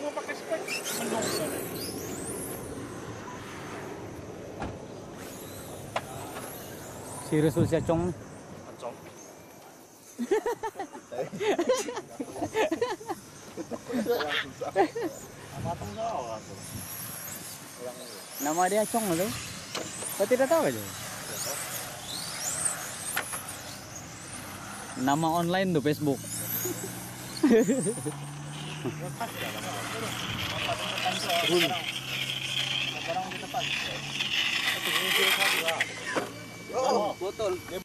mau pakai spek menungso. Si Resul Siacong. Ancong. Matang kau aku. Nama dia Cong tu. Kau tidak tahu aja. Nama online tu Facebook. Barang di depan. Oh, botol.